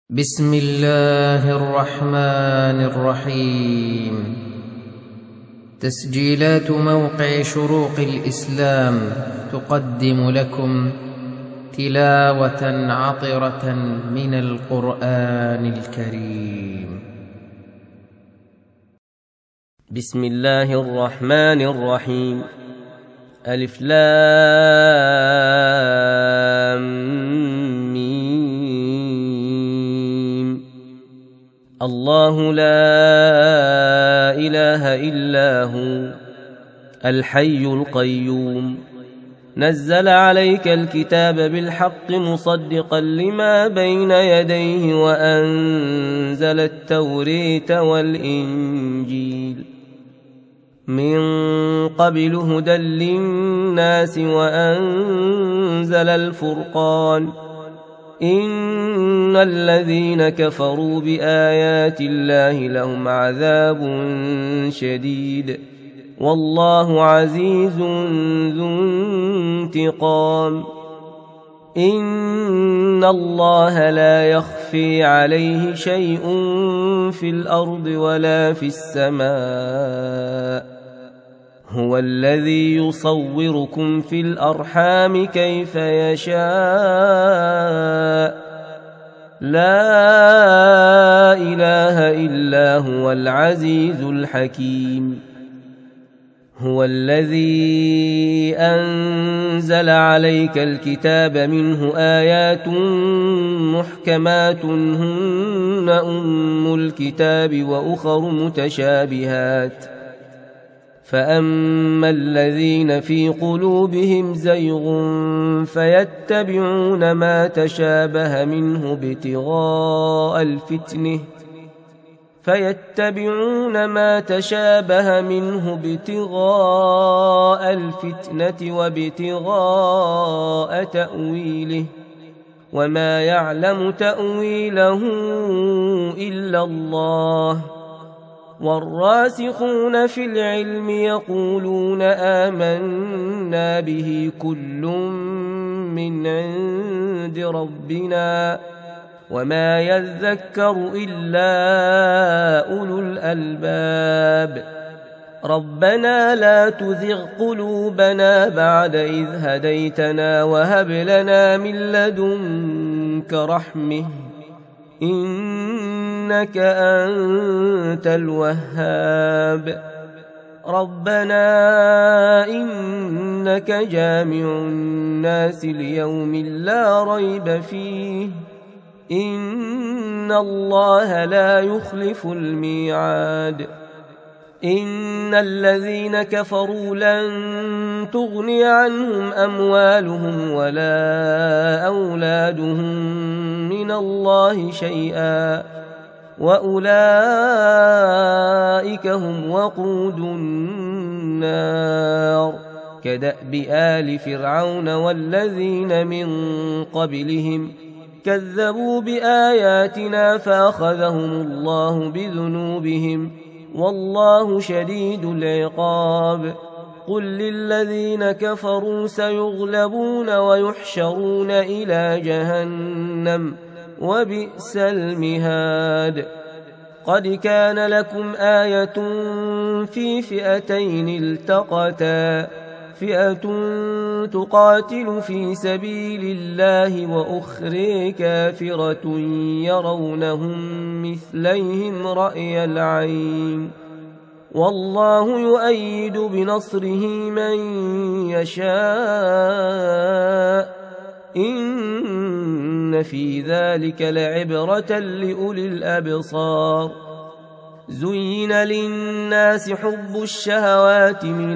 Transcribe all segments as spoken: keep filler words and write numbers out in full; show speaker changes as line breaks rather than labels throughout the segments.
بسم الله الرحمن الرحيم. تسجيلات موقع شروق الإسلام تقدم لكم تلاوة عطرة من القرآن الكريم.
بسم الله الرحمن الرحيم. ألف لام ميم. الله لا إله إلا هو الحي القيوم، نزل عليك الكتاب بالحق مصدقا لما بين يديه وأنزل التوريت والإنجيل من قبل هدى للناس وأنزل الفرقان. إن الذين كفروا بآيات الله لهم عذاب شديد والله عزيز ذو انتقام. إن الله لا يخفي عليه شيء في الأرض ولا في السماء، هو الذي يصوركم في الأرحام كيف يشاء، لا إله إلا هو العزيز الحكيم. هو الذي أنزل عليك الكتاب منه آيات محكمات هن أم الكتاب وأخر متشابهات، فأما الذين في قلوبهم زيغ فيتبعون ما تشابه منه ابتغاء الفتنة فيتبعون ما تشابه منه ابتغاء الفتنة وابتغاء تأويله، وما يعلم تأويله إلا الله. والراسخون في العلم يقولون آمنا به كل من عند ربنا وما يذكر إلا أولو الألباب. ربنا لا تزغ قلوبنا بعد إذ هديتنا وهب لنا من لدنك رحمة إنك أنت الوهاب. ربنا إنك جامع الناس ليوم لا ريب فيه إن الله لا يخلف الميعاد. إن الذين كفروا لن تغني عنهم أموالهم ولا أولادهم من الله شيئا وأولئك هم وقود النار، كدأب آل فرعون والذين من قبلهم كذبوا بآياتنا فأخذهم الله بذنوبهم والله شديد العقاب. قل للذين كفروا سيغلبون ويحشرون إلى جهنم وبئس المهاد. قد كان لكم آية في فئتين التقتا، فئة تقاتل في سبيل الله وأخرى كافرة يرونهم مثليهم رأي العين والله يؤيد بنصره من يشاء إن في ذلك لعبرة لأولي الأبصار. زين للناس حب الشهوات من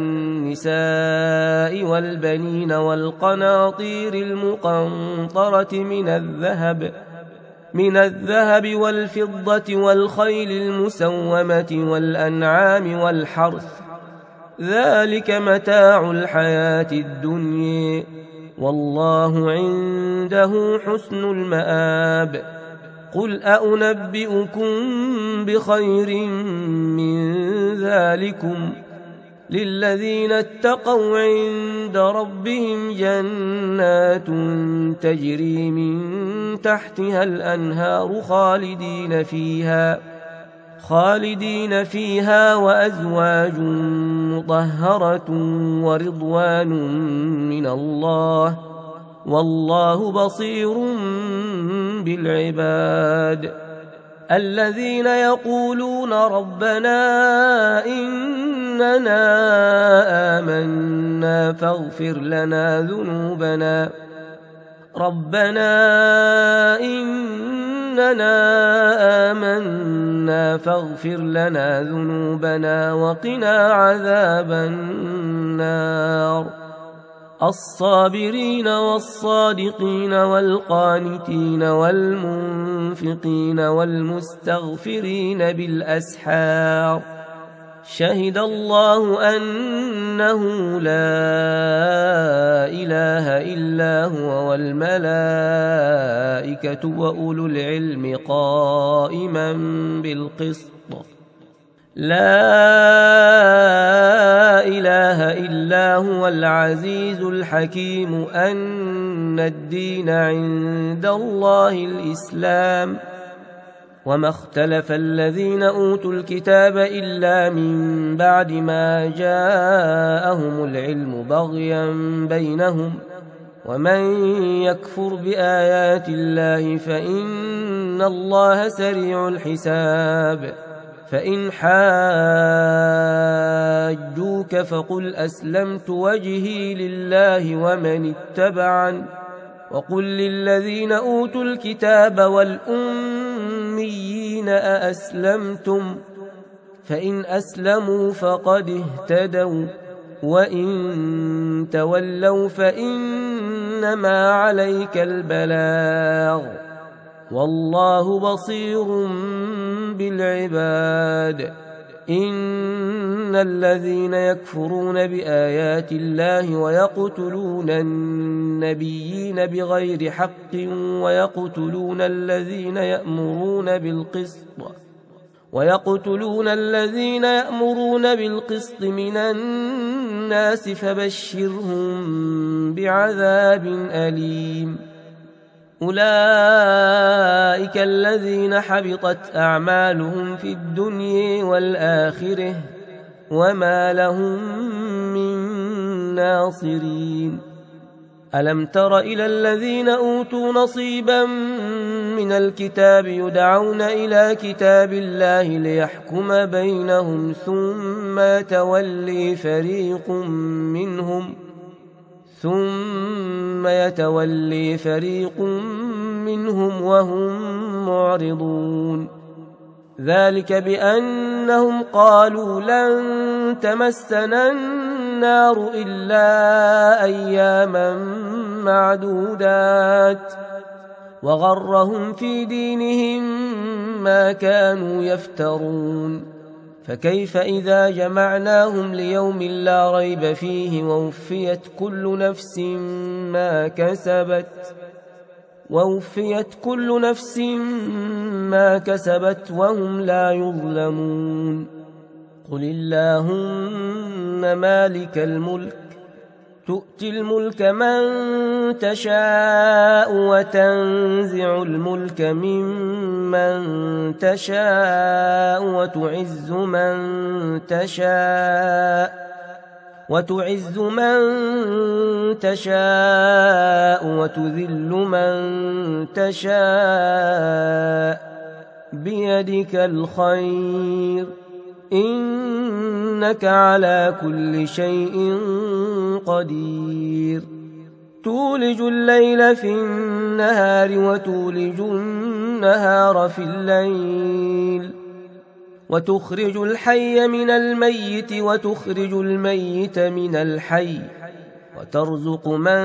النساء والبنين والقناطير المقنطرة من الذهب من الذهب والفضة والخيل المسومة والأنعام والحرث، ذلك متاع الحياة الدنيا والله عنده حسن المآب. قل أأنبئكم بخير من ذلكم للذين اتقوا عند ربهم جنات تجري من تحتها الأنهار خالدين فيها خالدين فيها وأزواج مطهرة ورضوان من الله والله بصير بالعباد. الذين يقولون ربنا إننا آمنا فاغفر لنا ذنوبنا ربنا إننا آمنا فاغفر لنا ذنوبنا وقنا عذاب النار. الصابرين والصادقين والقانتين والمنفقين والمستغفرين بالأسحار شهد الله أنه لا إله إلا هو والملائكة وأولو العلم قائما بالقسط لا إله إلا هو العزيز الحكيم أن الدين عند الله الإسلام وما اختلف الذين أوتوا الكتاب إلا من بعد ما جاءهم العلم بغيا بينهم ومن يكفر بآيات الله فإن الله سريع الحساب. فإن حاجوك فقل أسلمت وجهي لله ومن اتبعن وقل للذين أوتوا الكتاب والأميين أأسلمتم فإن أسلموا فقد اهتدوا وإن تولوا فإنما عليك البلاغ والله بصير بالعباد. إن الذين يكفرون بآيات الله ويقتلون النبيين بغير حق ويقتلون الذين يأمرون بالقسط ويقتلون الذين يأمرون بالقسط من الناس فبشرهم بعذاب أليم. أولئك الذين حبطت أعمالهم في الدنيا والآخرة وما لهم من ناصرين. ألم تر إلى الذين أوتوا نصيبا من الكتاب يدعون إلى كتاب الله ليحكم بينهم ثم يتولي فريق منهم ثم يتولي فريق منهم وهم معرضون. ذلك بأنهم قالوا لن تمسنا النار إلا أياما معدودات وغرهم في دينهم ما كانوا يفترون. فكيف إذا جمعناهم ليوم لا ريب فيه ووفيت كل نفس ما كسبت ووفيت كل نفس ما كسبت وهم لا يظلمون. قل اللهم مالك الملك تؤتي الملك من تشاء وتنزع الملك ممن تشاء وتعز من تشاء وتعز من تشاء وتذل من تشاء بيدك الخير إنك على كل شيء قدير. تولج الليل في النهار وتولج النهار في الليل وتخرج الحي من الميت وتخرج الميت من الحي وترزق من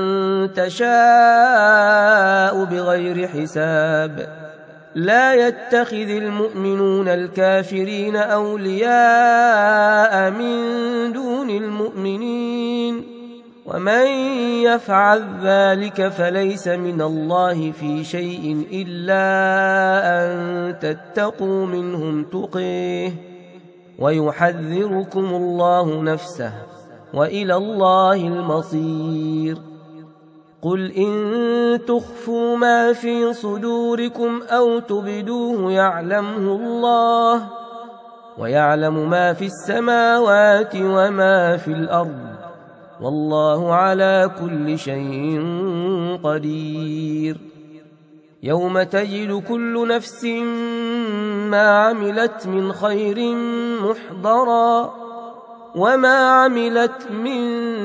تشاء بغير حساب. لا يتخذ المؤمنون الكافرين أولياء من دون المؤمنين ومن يفعل ذلك فليس من الله في شيء إلا أن تتقوا منهم تقيه ويحذركم الله نفسه وإلى الله المصير. قل إن تخفوا ما في صدوركم أو تبدوه يعلمه الله، ويعلم ما في السماوات وما في الأرض، والله على كل شيء قدير. يوم تجد كل نفس ما عملت من خير محضرا، وما عملت من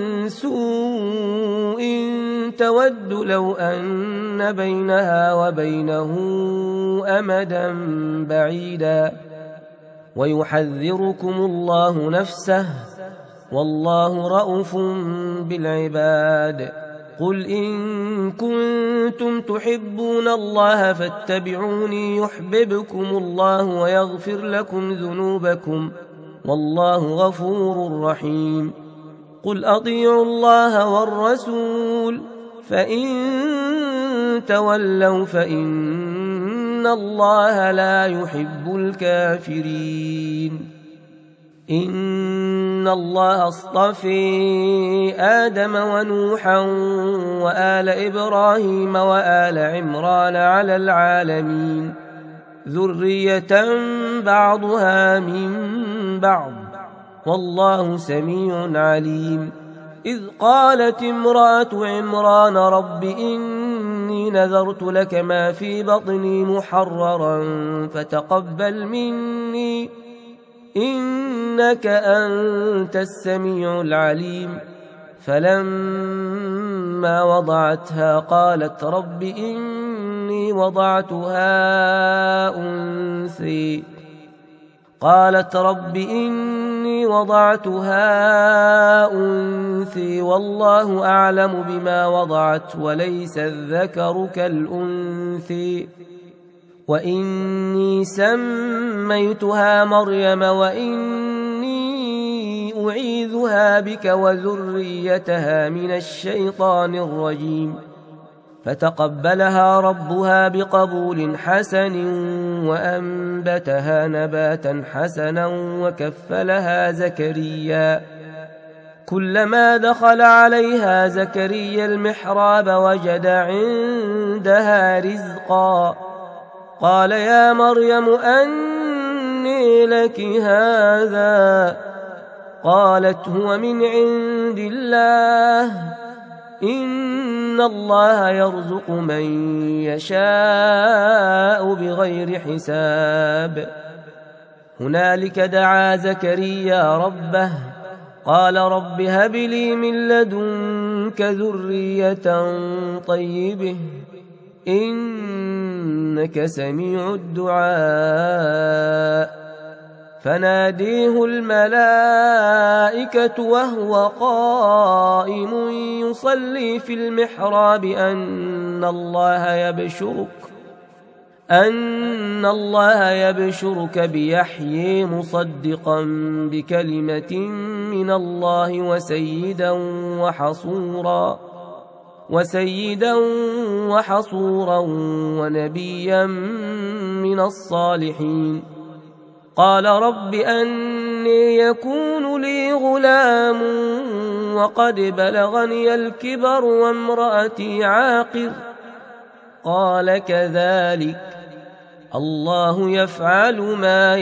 سوء تود لو أن بينها وبينه أمدا بعيدا، ويحذركم الله نفسه والله رءوف بالعباد. قل إن كنتم تحبون الله فاتبعوني يحببكم الله ويغفر لكم ذنوبكم، والله غفور رحيم. قل أطيعوا الله والرسول، فإن تولوا فإن الله لا يحب الكافرين. إن الله اصطفى آدم ونوحا وآل إبراهيم وآل عمران على العالمين ذرية بعضها من بعض، والله سميع عليم. إذ قالت امرأة عمران رب إني نذرت لك ما في بطني محررا فتقبل مني إنك أنت السميع العليم. فلما وضعتها قالت رب إني وضعتها أنثى قالت رب إني وضعتها أنثى والله أعلم بما وضعت وليس الذكر كالأنثى، وإني سميتها مريم وإني أعيذها بك وذريتها من الشيطان الرجيم. فتقبلها ربها بقبول حسن وأنبتها نباتا حسنا وكفلها زكريا. كلما دخل عليها زكريا المحراب وجد عندها رزقا قال يا مريم أنى لك هذا؟ قالت هو من عند الله إن الله يرزق من يشاء بغير حساب. هنالك دعا زكريا ربه قال رب هب لي من لدنك ذرية طيبة إنك سميع الدعاء. فناديه الملائكة وهو قائم يصلي في المحراب أن الله يبشرك أن الله يبشرك بيحيى مصدقا بكلمة من الله وسيدا وحصورا وسيدا وحصورا ونبيا من الصالحين. قال رب أني يكون لي غلام وقد بلغني الكبر وامرأتي عاقر؟ قال كذلك الله يفعل ما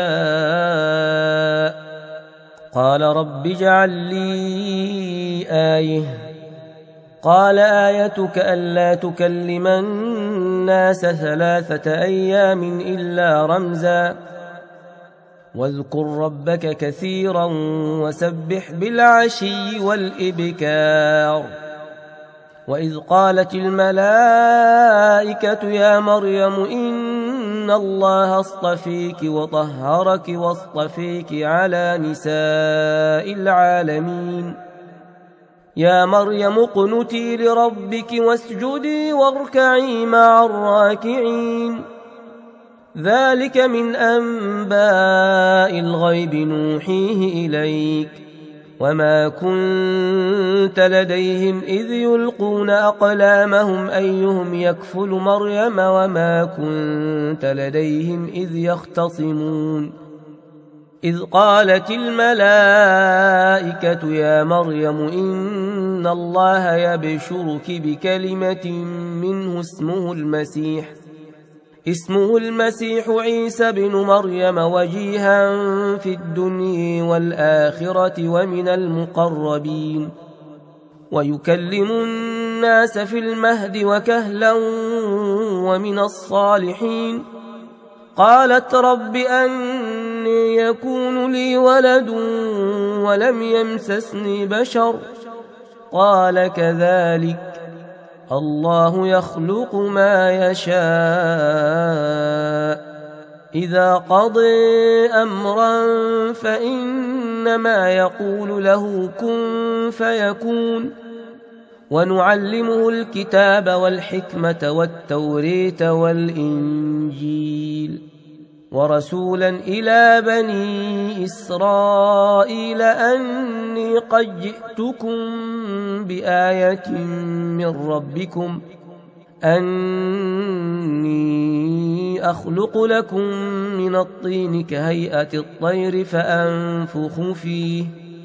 يشاء. قال رب اجعل لي آية. قال آيتك ألا تكلم الناس ثلاثة أيام إلا رمزا واذكر ربك كثيرا وسبح بالعشي والإبكار. وإذ قالت الملائكة يا مريم إن الله اصطفيك وطهرك واصطفيك على نساء العالمين. يا مريم اقنتي لربك واسجدي واركعي مع الراكعين. ذلك من أنباء الغيب نوحيه إليك وما كنت لديهم إذ يلقون أقلامهم أيهم يكفل مريم وما كنت لديهم إذ يختصمون. إذ قالت الملائكة يا مريم إن الله يبشرك بكلمة منه اسمه المسيح اسمه المسيح عيسى بن مريم وجيها في الدنيا والآخرة ومن المقربين ويكلم الناس في المهد وكهلا ومن الصالحين. قالت رب أني يكون لي ولد ولم يمسسني بشر قال كذلك الله يخلق ما يشاء إذا قضى أمرا فإنما يقول له كن فيكون. ونعلمه الكتاب والحكمة والتوريت والإنجيل ورسولا إلى بني إسرائيل أني قد جئتكم بآية من ربكم أني أخلق لكم من الطين كهيئة الطير فأنفخ فيه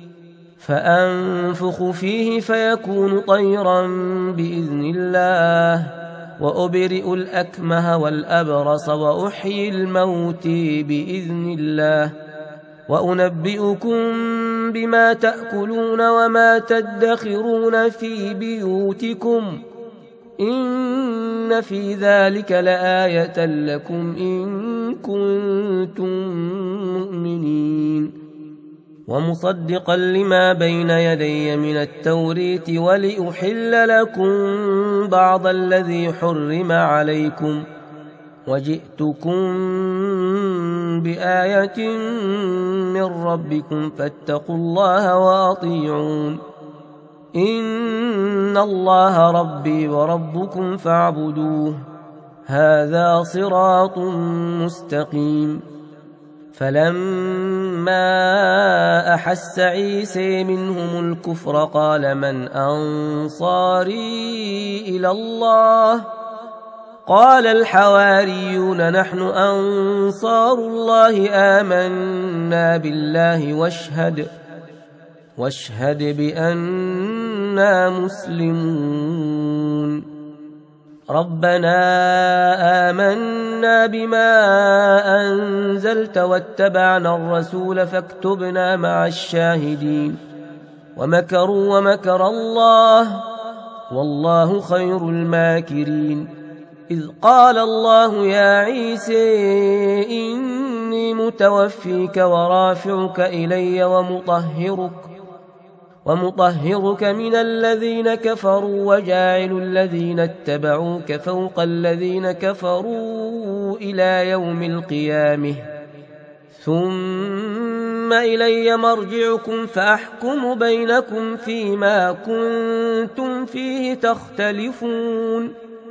فأنفخ فيه فيكون طيرا بإذن الله وأبرئ الأكمه والأبرص وأحيي الموت بإذن الله وأنبئكم بما تأكلون وما تدخرون في بيوتكم إن في ذلك لآية لكم إن كنتم مؤمنين. ومصدقا لما بين يدي من التوريت ولأحل لكم بعض الذي حرم عليكم وجئتكم بآية من ربكم فاتقوا الله وأطيعون إن الله ربي وربكم فاعبدوه هذا صراط مستقيم. فلما أحس عيسى منهم الكفر قال من أنصاري إلى الله قال الحواريون نحن أنصار الله آمنا بالله واشهد واشهد بأننا مسلمون. ربنا آمنا بما أنزلت واتبعنا الرسول فاكتبنا مع الشاهدين. ومكروا ومكر الله والله خير الماكرين. إذ قال الله يا عيسى إني متوفيك ورافعك إلي ومطهرك ومطهرك من الذين كفروا وجاعل الذين اتبعوك فوق الذين كفروا إلى يوم القيامة ثم إلي مرجعكم فأحكم بينكم فيما كنتم فيه تختلفون.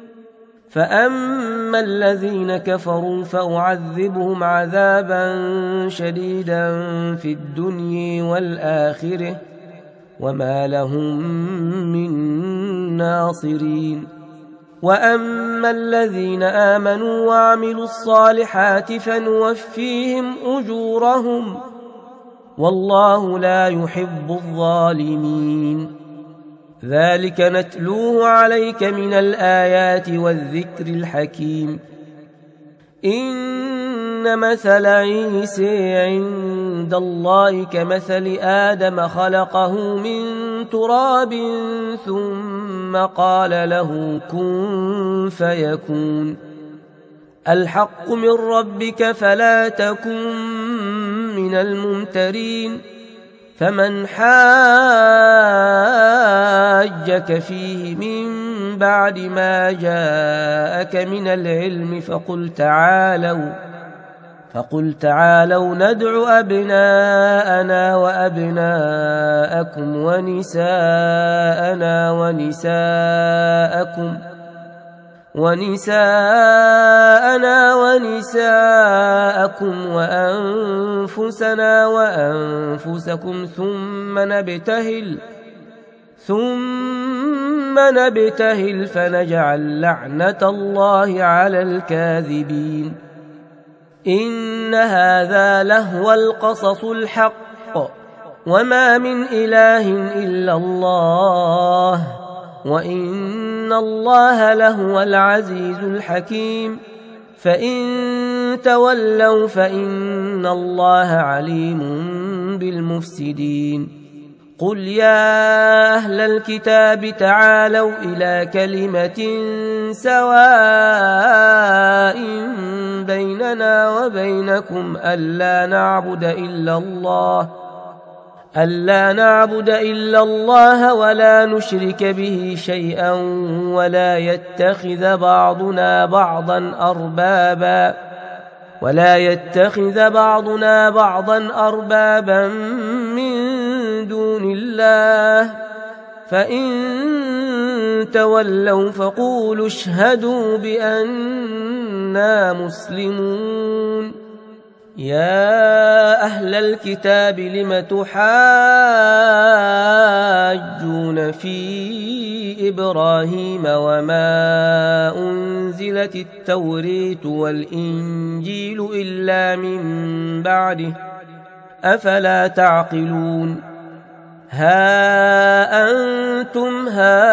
فأما الذين كفروا فأعذبهم عذابا شديدا في الدنيا والآخرة وما لهم من ناصرين. وأما الذين آمنوا وعملوا الصالحات فنوفيهم أجورهم والله لا يحب الظالمين. ذلك نتلوه عليك من الآيات والذكر الحكيم. إن مثل عيسى عند الله كمثل آدم خلقه من تراب ثم قال له كن فيكون. الحق من ربك فلا تكن من الممترين. فمن حاجك فيه من بعد ما جاءك من العلم فقل تعالوا فقل تعالوا ندع أبناءنا وأبناءكم ونساءنا ونساءكم ونساءنا ونساءكم وأنفسنا وأنفسكم ثم نبتهل ثم نبتهل فنجعل لعنة الله على الكاذبين. إن هذا لهو القصص الحق وما من إله إلا الله وإن الله لهو العزيز الحكيم فإن تولوا فإن الله عليم بالمفسدين قل يا أهل الكتاب تعالوا إلى كلمة سواء بيننا وبينكم ألا نعبد إلا الله ألا نعبد إلا الله ولا نشرك به شيئا ولا يتخذ بعضنا بعضا أربابا ولا يتخذ بعضنا بعضا أربابا من دون الله فإن تولوا فقولوا اشهدوا بأننا مسلمون يا أهل الكتاب لم تحاجون في إبراهيم وما أنزلت التوريت والإنجيل إلا من بعده أفلا تعقلون ها أنتم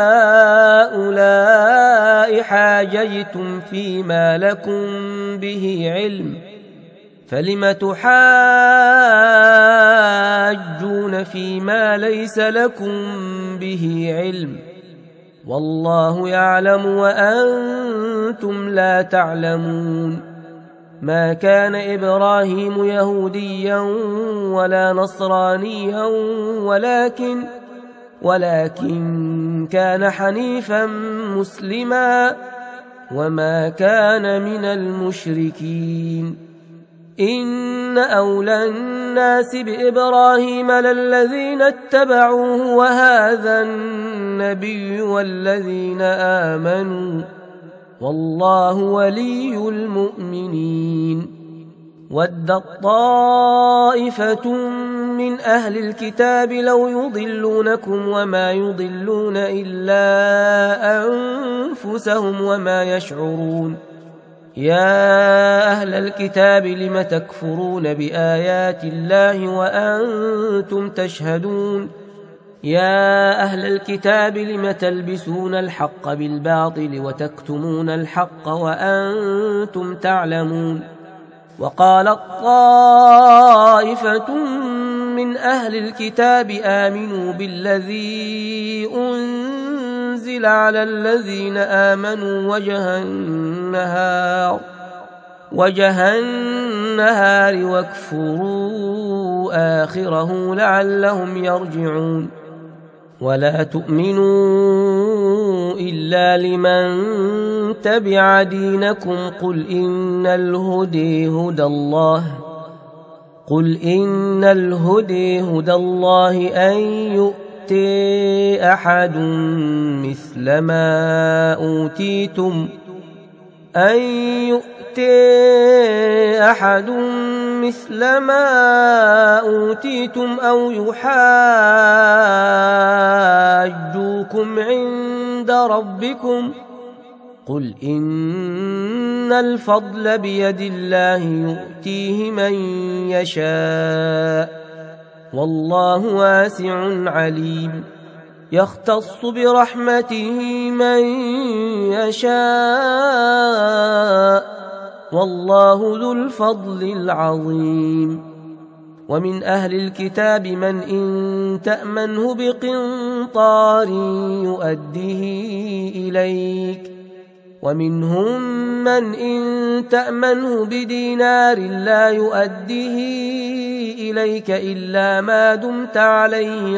هؤلاء حاججتم فيما لكم به علم فلم تحاجون فيما ليس لكم به علم والله يعلم وأنتم لا تعلمون ما كان إبراهيم يهوديا ولا نصرانيا ولكن ولكن كان حنيفا مسلما وما كان من المشركين إن أولى الناس بإبراهيم للذين اتبعوه وهذا النبي والذين آمنوا والله ولي المؤمنين ودت طائفة من أهل الكتاب لو يضلونكم وما يضلون إلا أنفسهم وما يشعرون يا أهل الكتاب لم تكفرون بآيات الله وأنتم تشهدون يا أهل الكتاب لم تلبسون الحق بالباطل وتكتمون الحق وأنتم تعلمون وقالت طائفة من أهل الكتاب آمنوا بالذي أنزل على الذين آمنوا وجه النهار وجه النهار واكفروا آخره لعلهم يرجعون ولا تؤمنوا إلا لمن تبع دينكم قل إن الهدي هدى الله قل إن الهدي هدى الله أن يؤتي أحد مثل ما أوتيتم أن يؤتي أحد مثل ما أوتيتم أو يحاجوكم عند ربكم قل إن الفضل بيد الله يؤتيه من يشاء والله واسع عليم يختص برحمته من يشاء والله ذو الفضل العظيم ومن أهل الكتاب من إن تأمنه بقنطار يؤديه إليك ومنهم من إن تأمنه بدينار لا يؤديه إليك إلا ما دمت عليه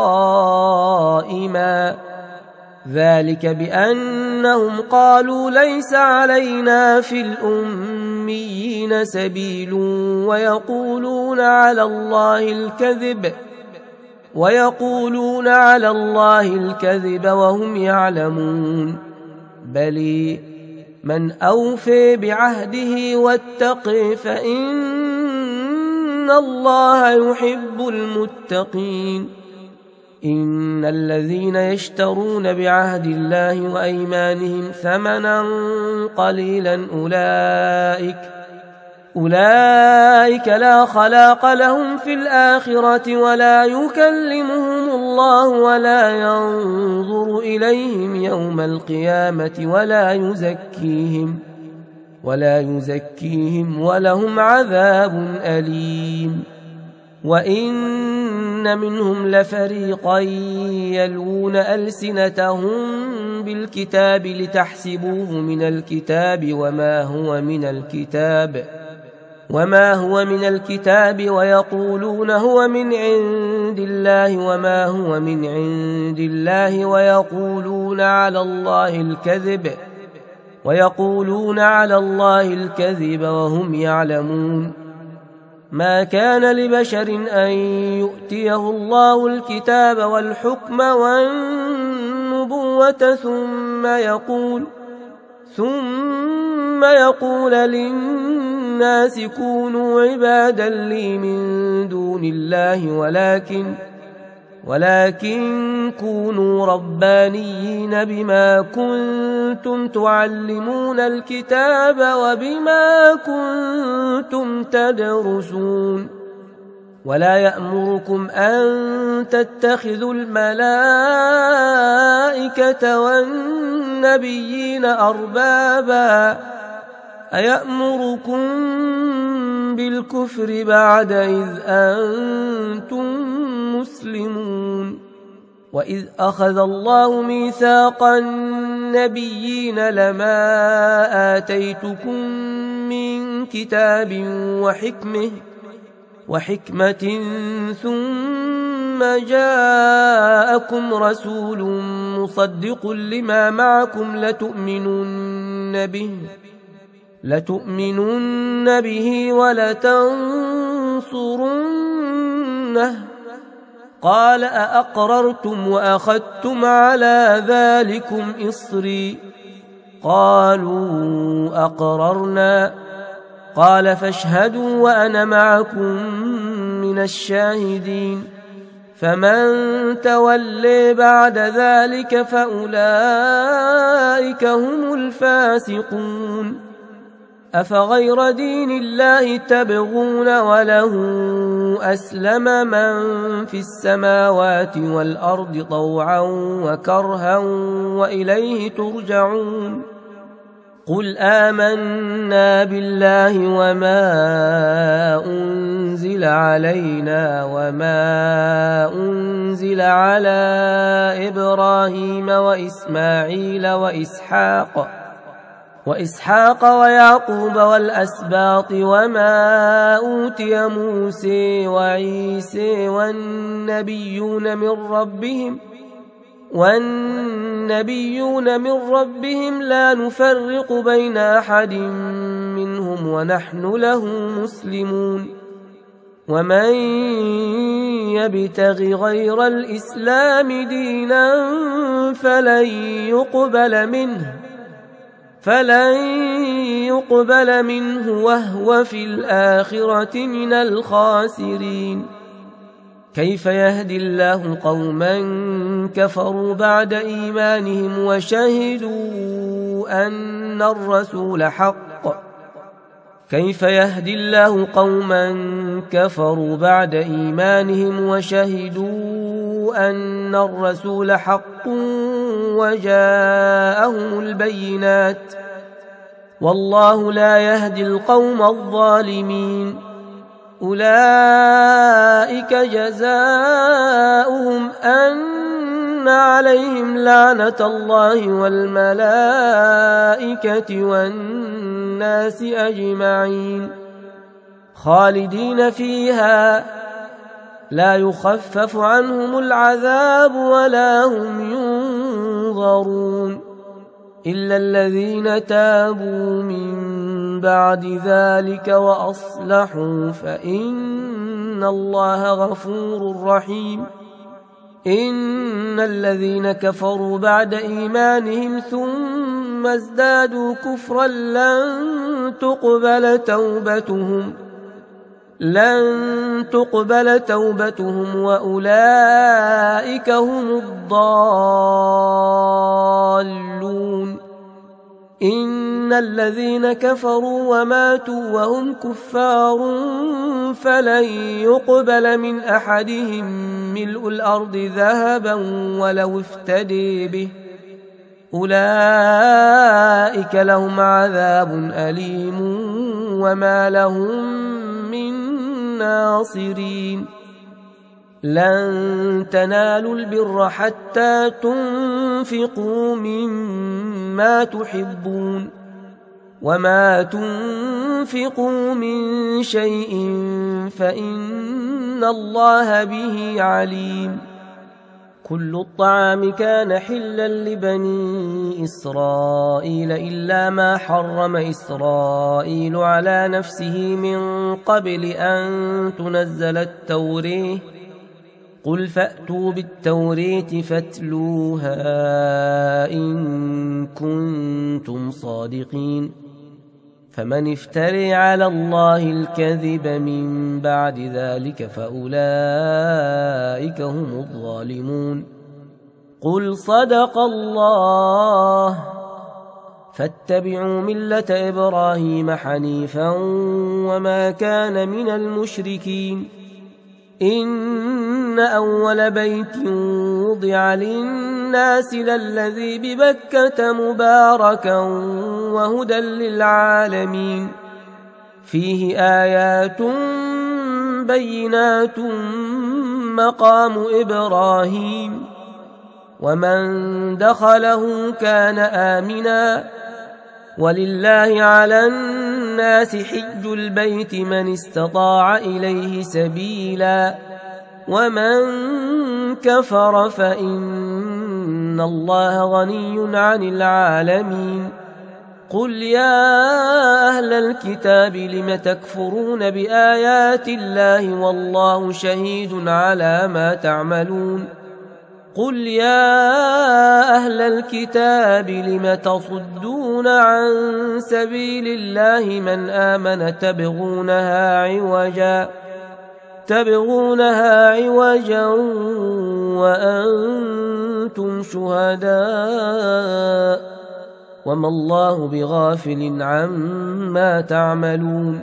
قائما ذلك بأنهم قالوا ليس علينا في الأميين سبيل ويقولون على الله الكذب ويقولون على الله الكذب وهم يعلمون بل من أوفي بعهده واتقي فإن الله يحب المتقين إن الذين يشترون بعهد الله وأيمانهم ثمنا قليلا أولئك أولئك لا خلاق لهم في الآخرة ولا يكلمهم الله ولا ينظر إليهم يوم القيامة ولا يزكيهم ولا يزكيهم ولهم عذاب أليم. وإن منهم لفريقا يلوون ألسنتهم بالكتاب لتحسبوه من الكتاب وما هو من الكتاب وما هو من الكتاب ويقولون هو من عند الله وما هو من عند الله ويقولون على الله الكذب ويقولون على الله الكذب وهم يعلمون. ما كان لبشر أن يؤتيه الله الكتاب والحكم والنبوة ثم يقول ثم يقول للناس كونوا عبادا لي من دون الله ولكن ولكن كونوا ربانيين بما كنتم تعلمون الكتاب وبما كنتم تدرسون. ولا يأمركم أن تتخذوا الملائكة والنبيين أربابا أيأمركم بالكفر بعد إذ أنتم مسلمون. وإذ أخذ الله ميثاق النبيين لما آتيتكم من كتاب وحكمة وحكمة ثم جاءكم رسول مصدق لما معكم لتؤمنن به لتؤمنن به ولتنصرنه قال أأقررتم وأخذتم على ذلكم إصري قالوا أقررنا قال فاشهدوا وأنا معكم من الشاهدين. فمن تولي بعد ذلك فأولئك هم الفاسقون. أفغير دين الله تبغون وله أسلم من في السماوات والأرض طوعا وكرها وإليه ترجعون. قل آمنا بالله وما أنزل علينا وما أنزل على إبراهيم وإسماعيل وإسحاق وإسحاق ويعقوب والأسباط وما أوتي موسى وعيسى والنبيون من ربهم والنبيون من ربهم لا نفرق بين أحد منهم ونحن له مسلمون. ومن يبتغ غير الإسلام دينا فلن يقبل منه فلن يقبل منه وهو في الآخرة من الخاسرين. كيف يهدي الله قوما كفروا بعد إيمانهم وشهدوا أن الرسول حق كيف يهدي الله قوما كفروا بعد إيمانهم وشهدوا أن الرسول حق وجاءهم البينات والله لا يهدي القوم الظالمين. أولئك جزاؤهم أن عليهم لعنة الله والملائكة والناس أجمعين خالدين فيها لا يخفف عنهم العذاب ولا هم ينظرون إلا الذين تابوا من بعد ذلك وأصلحوا فإن الله غفور رحيم. إن الذين كفروا بعد إيمانهم ثم ازدادوا كفرا لن تقبل توبتهم لن تقبل توبتهم وأولئك هم الضالون. إن إن الذين كفروا وماتوا وهم كفار فلن يقبل من أحدهم ملء الأرض ذهبا ولو افتدي به أولئك لهم عذاب أليم وما لهم من ناصرين لن تنالوا البر حتى تنفقوا مما تحبون وما تنفقوا من شيء فإن الله به عليم كل الطعام كان حلا لبني إسرائيل إلا ما حرم إسرائيل على نفسه من قبل أن تنزل التوراة قل فأتوا بالتوراة فاتلوها إن كنتم صادقين فمن افتري على الله الكذب من بعد ذلك فأولئك هم الظالمون قل صدق الله فاتبعوا ملة إبراهيم حنيفا وما كان من المشركين إن أول بيت وضع للناس للذي ببكة مباركا وهدى للعالمين فيه آيات بينات مقام إبراهيم ومن دخله كان آمنا ولله على الناس حج البيت من استطاع إليه سبيلا ومن كفر فإن الله غني عن العالمين قل يا أهل الكتاب لم تكفرون بآيات الله والله شهيد على ما تعملون قل يا أهل الكتاب لم تصدون عن سبيل الله من آمن تبغونها عوجا تبغونها عوجا وأنتم شهداء وما الله بغافل عما تعملون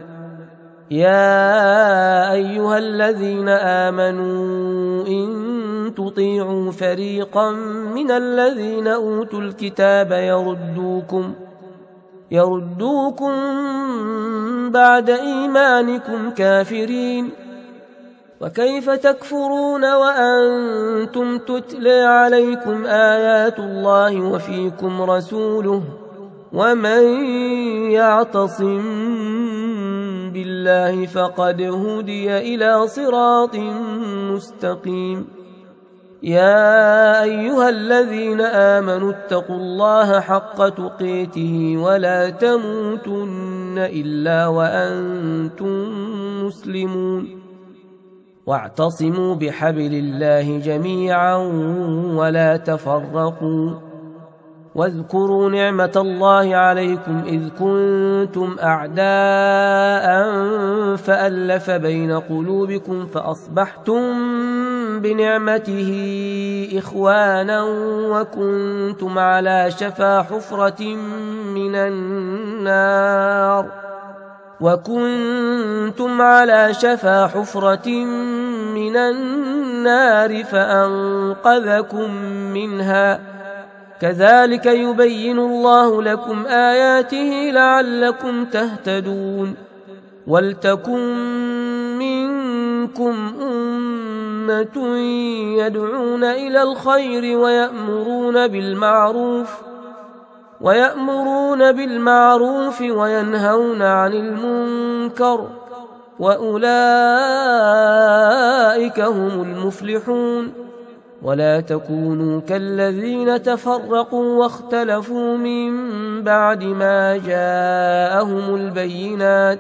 يا أيها الذين آمنوا إن تطيعوا فريقا من الذين أوتوا الكتاب يردوكم يردوكم بعد إيمانكم كافرين وكيف تكفرون وأنتم تتلى عليكم آيات الله وفيكم رسوله ومن يعتصم بالله فقد هدي إلى صراط مستقيم يا أيها الذين آمنوا اتقوا الله حق تقاته ولا تموتن إلا وأنتم مسلمون واعتصموا بحبل الله جميعا ولا تفرقوا واذكروا نعمة الله عليكم إذ كنتم أعداء فألف بين قلوبكم فأصبحتم بنعمته إخوانا وكنتم على شفا حفرة من النار وكنتم على شفا حفرة من النار فأنقذكم منها كذلك يبين الله لكم آياته لعلكم تهتدون ولتكن منكم أمة يدعون إلى الخير ويأمرون بالمعروف ويأمرون بالمعروف وينهون عن المنكر وأولئك هم المفلحون ولا تكونوا كالذين تفرقوا واختلفوا من بعد ما جاءهم البينات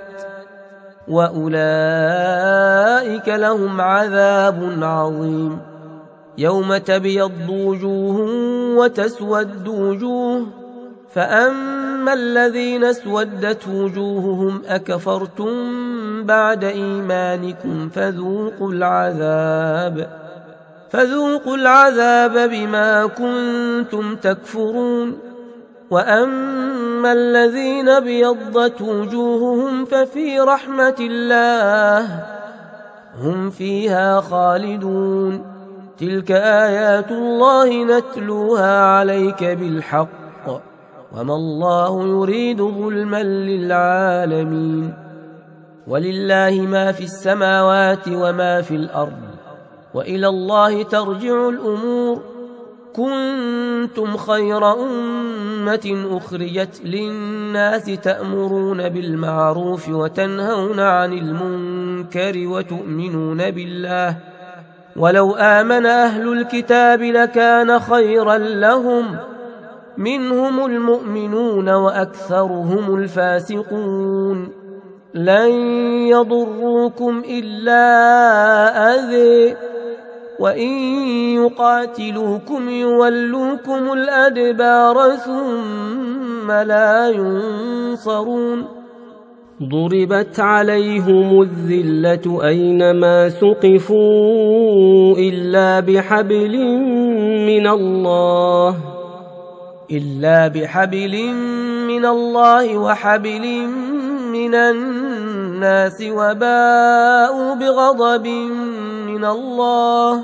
وأولئك لهم عذاب عظيم يوم تبيض وجوه وتسود وجوه فأما الذين اسودت وجوههم أكفرتم بعد إيمانكم فذوقوا العذاب فذوقوا العذاب بما كنتم تكفرون وأما فأما الذين ابيضت وجوههم ففي رحمة الله هم فيها خالدون. تلك آيات الله نتلوها عليك بالحق وما الله يريد ظلما للعالمين. ولله ما في السماوات وما في الأرض وإلى الله ترجع الأمور. كنتم خير أمة أخرجت للناس تأمرون بالمعروف وتنهون عن المنكر وتؤمنون بالله ولو آمن أهل الكتاب لكان خيرا لهم منهم المؤمنون وأكثرهم الفاسقون. لن يضروكم إلا أذى وإن يقاتلوكم يولوكم الأدبار ثم لا ينصرون. ضربت عليهم الذلة أينما ثقفوا إلا بحبل من الله إلا بحبل من الله وحبل من الناس وباءوا بغضب من الله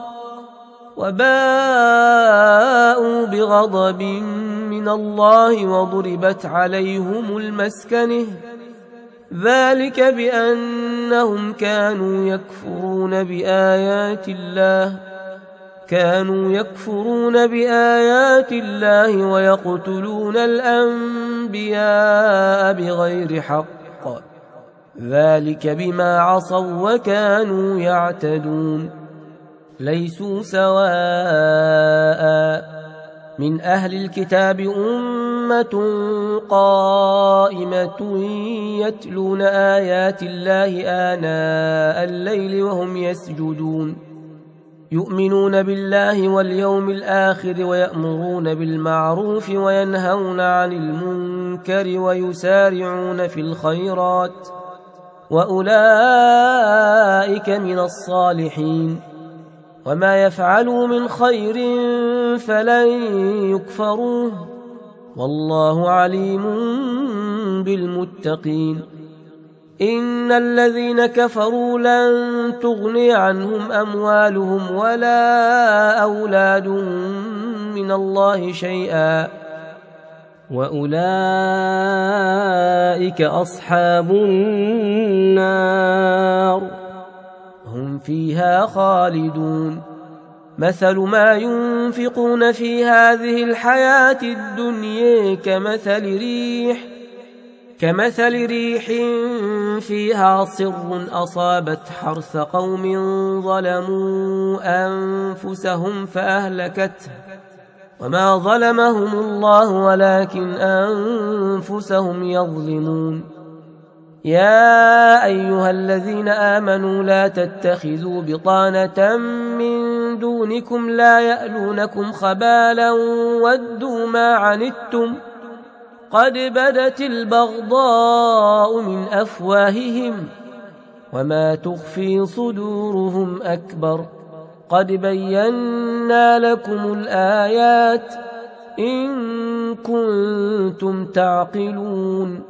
وباءوا بغضب من الله وضربت عليهم المسكنة ذلك بأنهم كانوا يكفرون بآيات الله كانوا يكفرون بآيات الله ويقتلون الأنبياء بغير حق ذلك بما عصوا وكانوا يعتدون. ليسوا سواء من أهل الكتاب أمة قائمة يتلون آيات الله آناء الليل وهم يسجدون يؤمنون بالله واليوم الآخر ويأمرون بالمعروف وينهون عن المنكر ويسارعون في الخيرات وأولئك من الصالحين. وما يفعلوا من خير فلن يكفروه والله عليم بالمتقين. إن الذين كفروا لن تغني عنهم أموالهم ولا أولادهم من الله شيئا وأولئك أصحاب النار هم فيها خالدون. مثل ما ينفقون في هذه الحياة الدنيا كمثل ريح كمثل ريح فيها صر أصابت حرث قوم ظلموا أنفسهم فأهلكته وما ظلمهم الله ولكن أنفسهم يظلمون. يا أيها الذين آمنوا لا تتخذوا بطانة من دونكم لا يألونكم خبالا ودوا ما عنتم قد بدت البغضاء من أفواههم وما تخفي صدورهم أكبر قد بينا لكم الآيات إن كنتم تعقلون.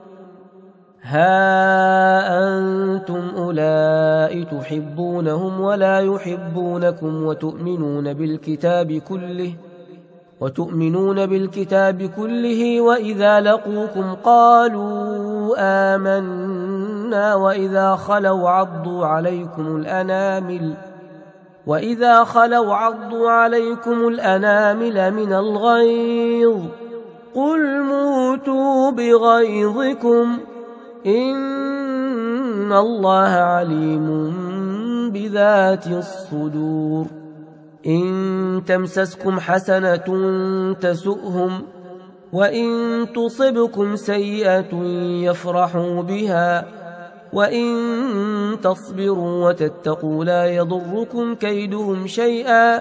ها أنتم أولئك تحبونهم ولا يحبونكم وتؤمنون بالكتاب كله وتؤمنون بالكتاب كله وإذا لقوكم قالوا آمنا وإذا خلوا عضوا عليكم الأنامل وإذا خلوا عضوا عليكم الأنامل من الغيظ قل موتوا بغيظكم إن الله عليم بذات الصدور. إن تمسسكم حسنة تسؤهم وإن تصبكم سيئة يفرحوا بها وإن تصبروا وتتقوا لا يضركم كيدهم شيئا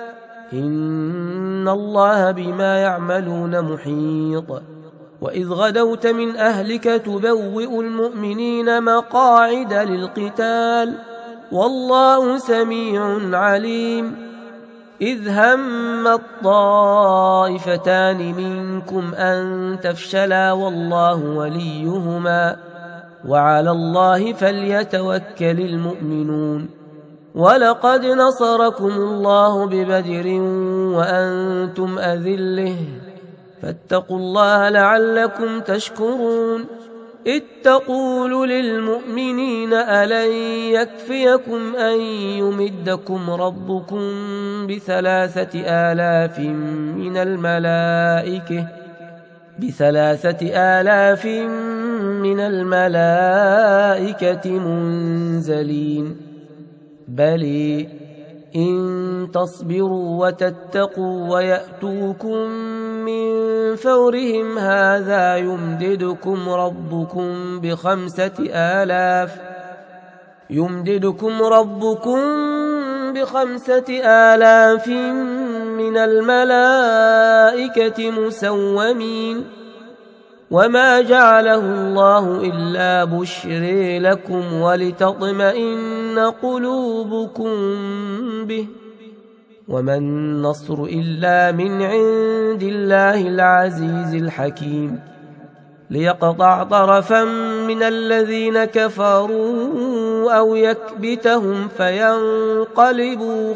إن الله بما يعملون محيط. وإذ غدوت من أهلك تبوئ المؤمنين مقاعد للقتال والله سميع عليم. إذ هم الطائفتان منكم أن تفشلا والله وليهما وعلى الله فليتوكل المؤمنون. ولقد نصركم الله ببدر وأنتم أذلة فاتقوا الله لعلكم تشكرون. إذ تقول للمؤمنين ألن يكفيكم أن يمدكم ربكم بثلاثة آلاف من الملائكة بثلاثة آلاف من الملائكة منزلين بل إن تصبروا وتتقوا ويأتوكم من فورهم هذا يمددكم ربكم بخمسة آلاف يمددكم ربكم بخمسة آلاف من الملائكة مسومين. وما جعله الله إلا بشرى لكم ولتطمئن قلوبكم به وما النصر إلا من عند الله العزيز الحكيم ليقطع طرفا من الذين كفروا أو يكبتهم فينقلبوا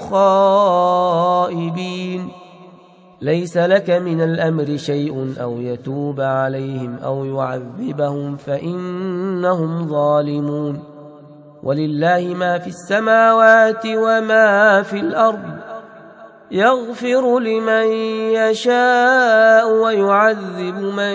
خائبين. ليس لك من الأمر شيء أو يتوب عليهم أو يعذبهم فإنهم ظالمون. ولله ما في السماوات وما في الأرض يغفر لمن يشاء ويعذب من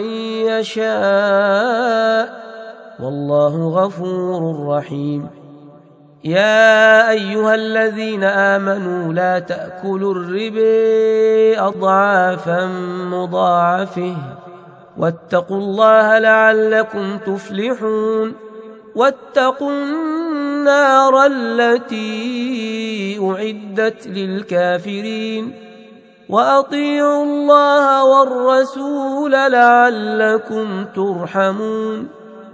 يشاء والله غفور رحيم. يا أيها الذين آمنوا لا تأكلوا الربا أضعافا مضاعفة واتقوا الله لعلكم تفلحون. واتقوا النار التي أعدت للكافرين وأطيعوا الله والرسول لعلكم ترحمون.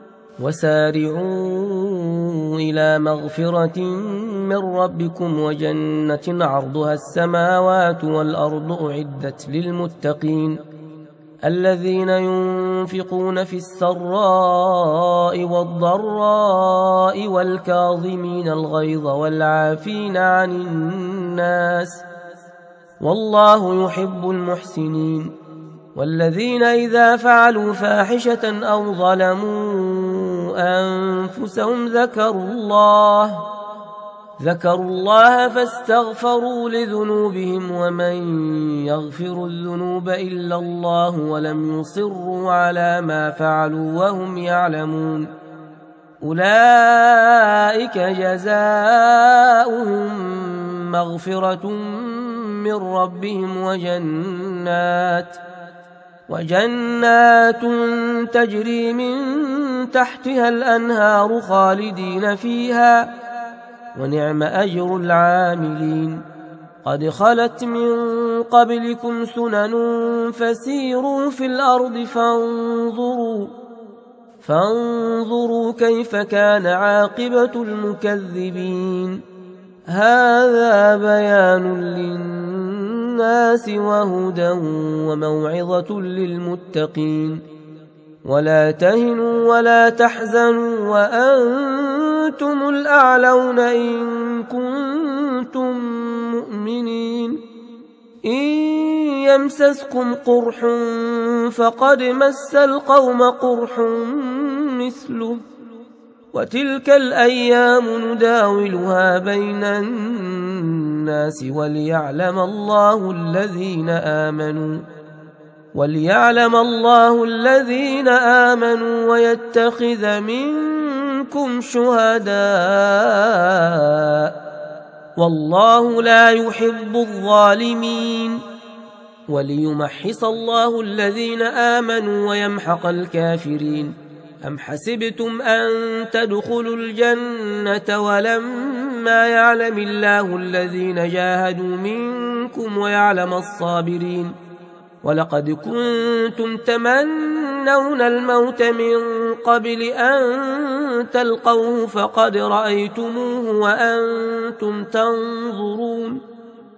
وسارعوا إلى مغفرة من ربكم وجنة عرضها السماوات والأرض أعدت للمتقين الذين ينفقون في السراء والضراء والكاظمين الغيظ والعافين عن الناس والله يحب المحسنين. والذين إذا فعلوا فاحشة أو ظلموا أنفسهم ذكروا الله ذكروا الله فاستغفروا لذنوبهم ومن يغفر الذنوب إلا الله ولم يصروا على ما فعلوا وهم يعلمون أولئك جزاؤهم مغفرة من ربهم وجنات وجنات تجري من تحتها الأنهار خالدين فيها ونعم أجر العاملين. قد خلت من قبلكم سنن فسيروا في الأرض فانظروا فانظروا كيف كان عاقبة المكذبين. هذا بيان للناس وهدى وموعظة للمتقين. ولا تهنوا ولا تحزنوا وأنتم الأعلون إن كنتم مؤمنين. إن يمسسكم قرح فقد مس القوم قرح مثله وتلك الأيام نداولها بين الناس وليعلم الله الذين آمنوا وليعلم الله الذين آمنوا ويتخذ منكم شهداء والله لا يحب الظالمين. وليمحص الله الذين آمنوا ويمحق الكافرين. أم حسبتم أن تدخلوا الجنة ولما يعلم الله الذين جاهدوا منكم ويعلم الصابرين. ولقد كنتم تمنون الموت من قبل أن تلقوه فقد رأيتموه وأنتم تنظرون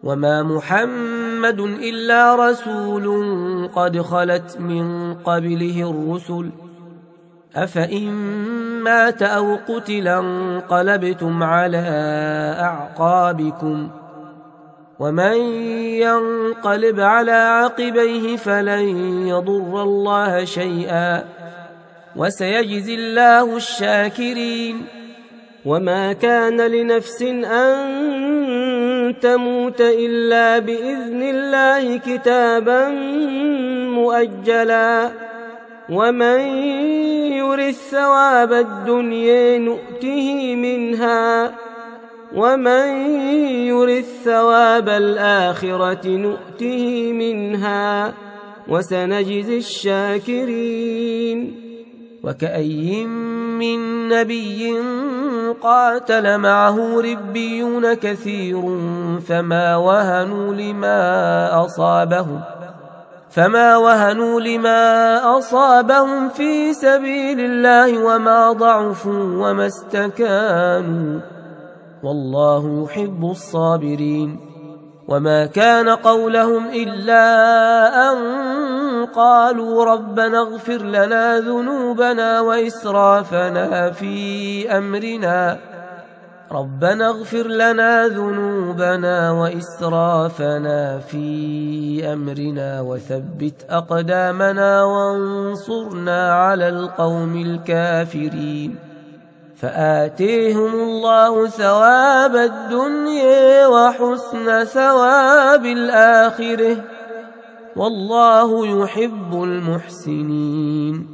وما محمد إلا رسول قد خلت من قبله الرسل أفإن مات أو قتل انقلبتم على أعقابكم ومن ينقلب على عقبيه فلن يضر الله شيئا وسيجزي الله الشاكرين. وما كان لنفس أن تموت إلا بإذن الله كتابا مؤجلا ومن يرث ثواب الدنيا نؤته منها ومن يرث ثواب الآخرة نؤته منها وسنجزي الشاكرين. وكأي من نبي قاتل معه ربيون كثير فما وهنوا لما أصابهم فما وهنوا لما أصابهم في سبيل الله وما ضعفوا وما استكانوا والله يحب الصابرين. وما كان قولهم إلا أن قالوا ربنا اغفر لنا ذنوبنا وإسرافنا في أمرنا ربنا اغفر لنا ذنوبنا وإسرافنا في أمرنا وثبت أقدامنا وانصرنا على القوم الكافرين. فآتيهم الله ثواب الدنيا وحسن ثواب الآخرة والله يحب المحسنين.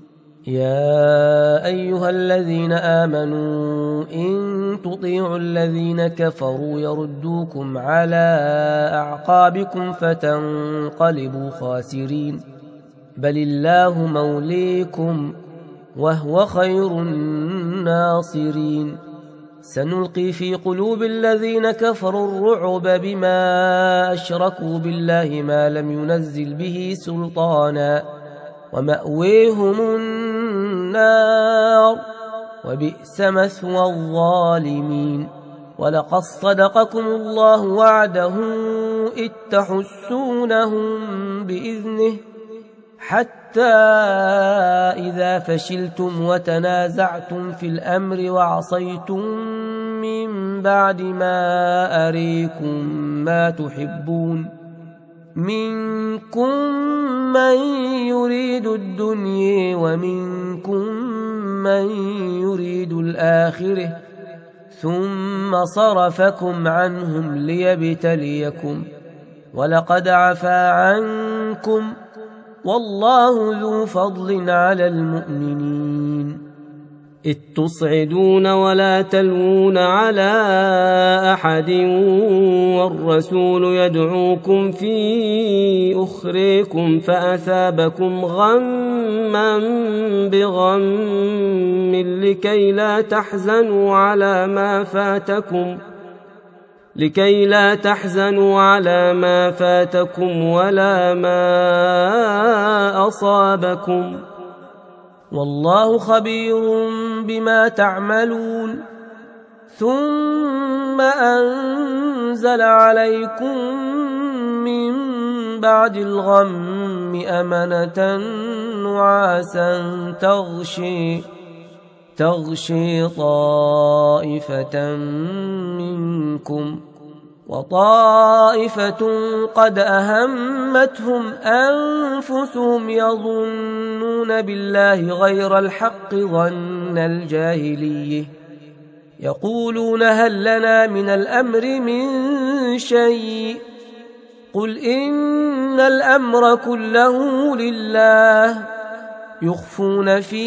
يا أيها الذين آمنوا إن تطيعوا الذين كفروا يردوكم على أعقابكم فتنقلبوا خاسرين بل الله موليكم وهو خير الناصرين. سنلقي في قلوب الذين كفروا الرعب بما أشركوا بالله ما لم ينزل به سلطانا ومأويهم النار وبئس مثوى الظالمين. ولقد صدقكم الله وعده إذ تحسونهم بإذنه حتى إذا فشلتم وتنازعتم في الأمر وعصيتم من بعد ما أريكم ما تحبون منكم من يريد الدنيا ومنكم من يريد الآخرة ثم صرفكم عنهم ليبتليكم ولقد عفا عنكم والله ذو فضل على المؤمنين. إذ تصعدون ولا تلوون على أحد والرسول يدعوكم في أخريكم فأثابكم غما بغم لكي لا تحزنوا على ما فاتكم لكي لا تحزنوا على ما فاتكم ولا ما أصابكم والله خبير بما تعملون. ثم أنزل عليكم من بعد الغم أمنة نعاسا تغشي تغشي طائفة منكم وطائفة قد أهمتهم أنفسهم يظنون بالله غير الحق ظن الجاهلية يقولون هل لنا من الأمر من شيء قل إن الأمر كله لله يخفون في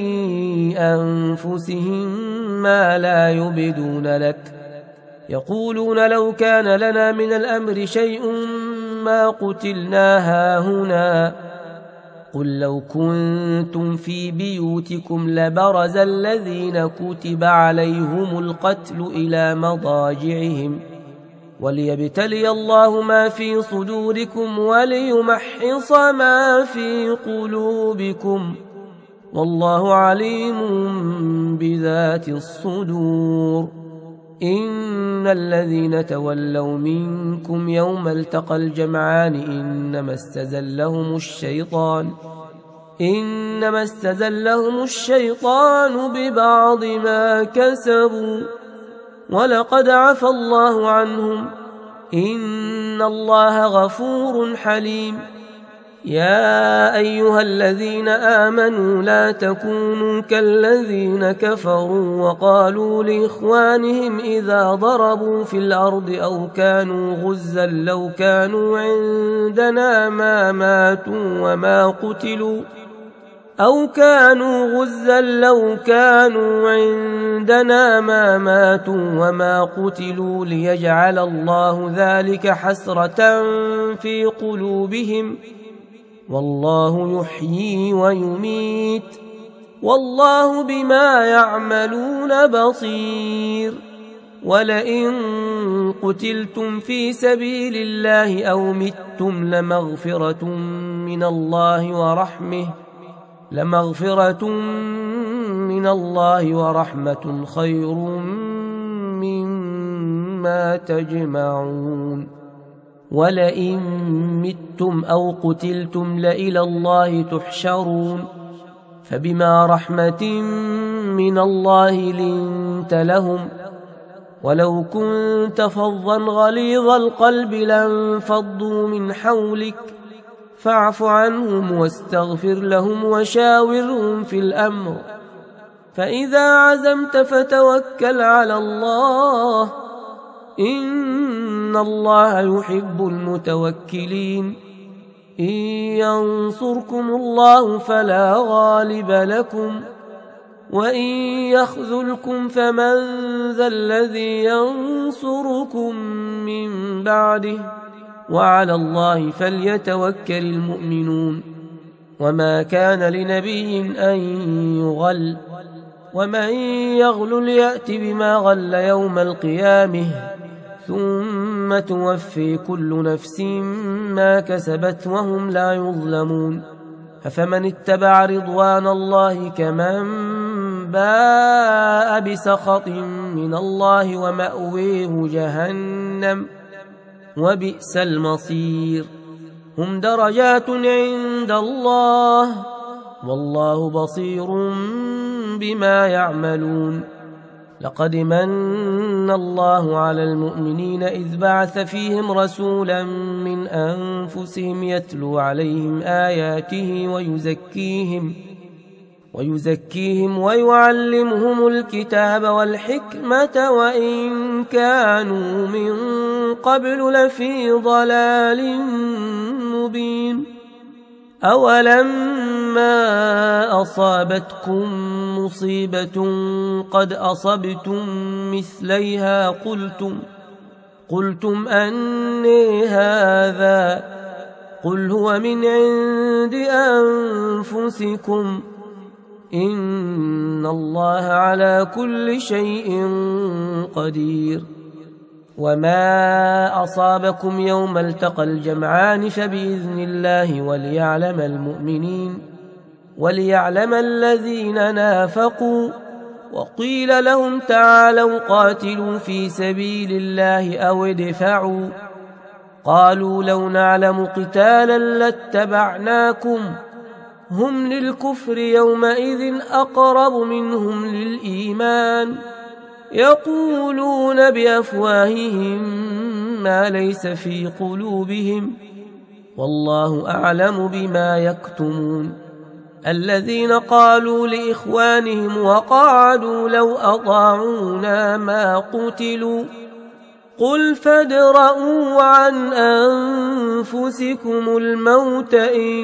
أنفسهم ما لا يبدون لك يقولون لو كان لنا من الأمر شيء ما قتلنا هاهنا قل لو كنتم في بيوتكم لبرز الذين كتب عليهم القتل إلى مضاجعهم وليبتلي الله ما في صدوركم وليمحص ما في قلوبكم والله عليم بذات الصدور. إن الذين تولوا منكم يوم التقى الجمعان إنما استزلهم الشيطان إنما استزلهم الشيطان ببعض ما كسبوا ولقد عفى الله عنهم إن الله غفور حليم. يا أيها الذين آمنوا لا تكونوا كالذين كفروا وقالوا لإخوانهم إذا ضربوا في الأرض أو كانوا غزا لو كانوا عندنا ما ماتوا وما قتلوا أو كانوا غزا لو كانوا عندنا ما ماتوا وما قتلوا ليجعل الله ذلك حسرة في قلوبهم والله يحيي ويميت والله بما يعملون بصير. ولئن قتلتم في سبيل الله أو متم لمغفرة من الله ورحمه لمغفرة من الله ورحمة خير مما تجمعون. ولئن متم أو قتلتم لإلى الله تحشرون فبما رحمة من الله لنت لهم ولو كنت فظا غليظ القلب لانفضوا من حولك فاعف عنهم واستغفر لهم وشاورهم في الأمر فإذا عزمت فتوكل على الله إن الله يحب المتوكلين. إن ينصركم الله فلا غالب لكم وإن يخذلكم فمن ذا الذي ينصركم من بعده وعلى الله فليتوكل المؤمنون. وما كان لنبي أن يغل ومن يغل يأت بما غل يوم القيامة ثم توفي كل نفس ما كسبت وهم لا يظلمون. أفمن اتبع رضوان الله كمن باء بسخط من الله ومأويه جهنم وبئس المصير. هم درجات عند الله والله بصير بما يعملون. لقد من الله على المؤمنين إذ بعث فيهم رسولا من أنفسهم يتلو عليهم آياته ويزكيهم ويزكيهم ويعلمهم الكتاب والحكمة وإن كانوا من قبل لفي ضلال مبين. أولما أصابتكم مصيبة قد أصبتم مثليها قلتم قلتم أني هذا قل هو من عند أنفسكم إن الله على كل شيء قدير. وما أصابكم يوم التقى الجمعان فبإذن الله وليعلم المؤمنين وليعلم الذين نافقوا. وقيل لهم تعالوا قاتلوا في سبيل الله أو ادفعوا قالوا لو نعلم قتالا لاتبعناكم هم للكفر يومئذ أقرب منهم للإيمان يقولون بأفواههم ما ليس في قلوبهم والله أعلم بما يكتمون. الذين قالوا لإخوانهم وقعدوا لو أطاعونا ما قتلوا قل فادرءوا عن أنفسكم الموت إن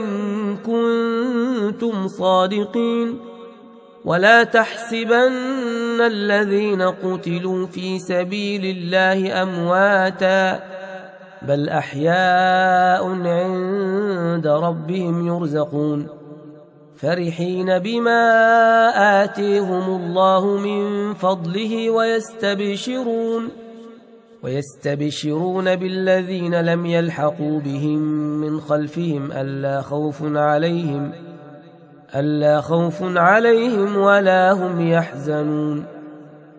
كنتم صادقين ولا تحسبن الذين قتلوا في سبيل الله أمواتا بل أحياء عند ربهم يرزقون فرحين بما آتيهم الله من فضله ويستبشرون ويستبشرون بالذين لم يلحقوا بهم من خلفهم ألا خوف عليهم ألا خوف عليهم ولا هم يحزنون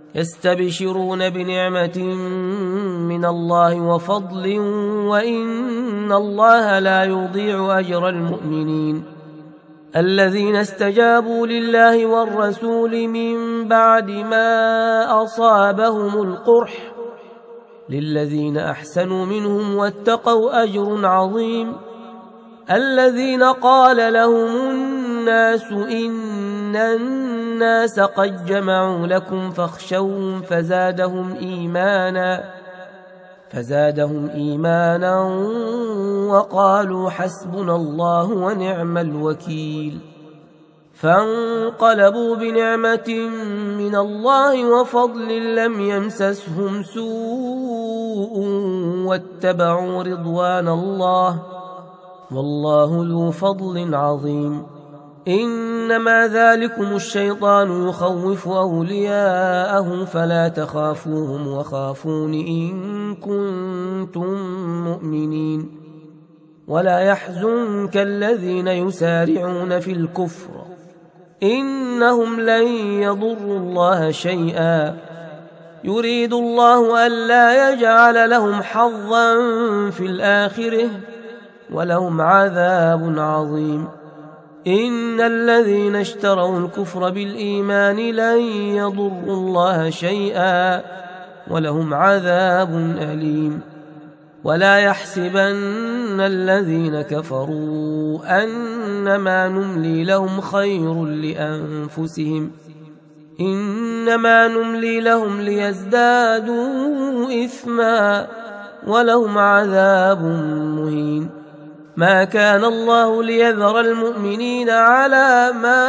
يستبشرون بنعمة من الله وفضل وإن الله لا يضيع أجر المؤمنين. الذين استجابوا لله والرسول من بعد ما أصابهم القرح للذين أحسنوا منهم واتقوا أجر عظيم. الذين قال لهم الناس إن الناس قد جمعوا لكم فاخشوهم فزادهم إيمانا فزادهم إيمانا وقالوا حسبنا الله ونعم الوكيل. فانقلبوا بنعمة من الله وفضل لم يمسسهم سوء واتبعوا رضوان الله والله ذو فضل عظيم. إنما ذلكم الشيطان يخوف أولياءه فلا تخافوهم وخافون إن كنتم مؤمنين. ولا يحزنك الذين يسارعون في الكفر إنهم لن يضروا الله شيئا يريد الله ألا يجعل لهم حظا في الآخرة ولهم عذاب عظيم. إن الذين اشتروا الكفر بالإيمان لن يضروا الله شيئا ولهم عذاب أليم. ولا يحسبن الذين كفروا أنما نملي لهم خير لأنفسهم إنما نملي لهم ليزدادوا إثما ولهم عذاب مهين. ما كان الله ليذر المؤمنين على ما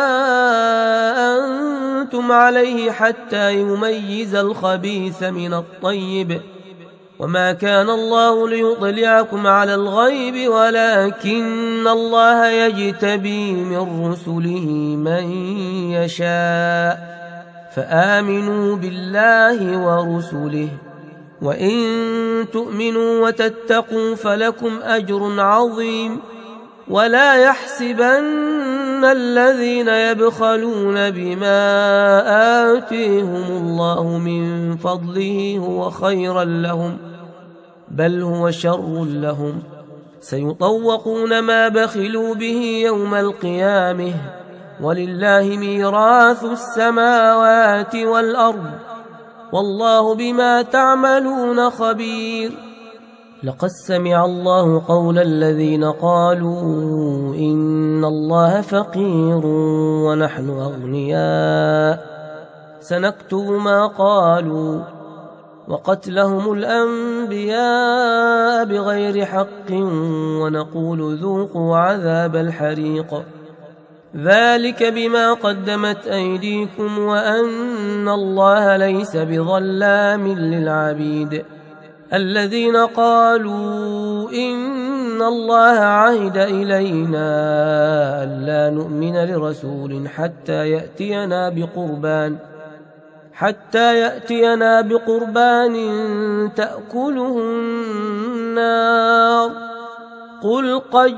أنتم عليه حتى يميز الخبيث من الطيب وما كان الله ليطلعكم على الغيب ولكن الله يجتبي من رسله من يشاء فآمنوا بالله ورسله وإن تؤمنوا وتتقوا فلكم أجر عظيم. ولا يحسبن الذين يبخلون بما آتيهم الله من فضله هو خيرا لهم بل هو شر لهم سيطوقون ما بخلوا به يوم القيامة ولله ميراث السماوات والأرض والله بما تعملون خبير. لقد سمع الله قول الذين قالوا إن الله فقير ونحن أغنياء سنكتب ما قالوا وقتلهم الأنبياء بغير حق ونقول ذوقوا عذاب الحريق ذلك بما قدمت أيديكم وأن الله ليس بظلام للعبيد. الذين قالوا إن الله عهد إلينا ألا نؤمن لرسول حتى يأتينا بقربان حتى يأتينا بقربان تأكله النار قل قد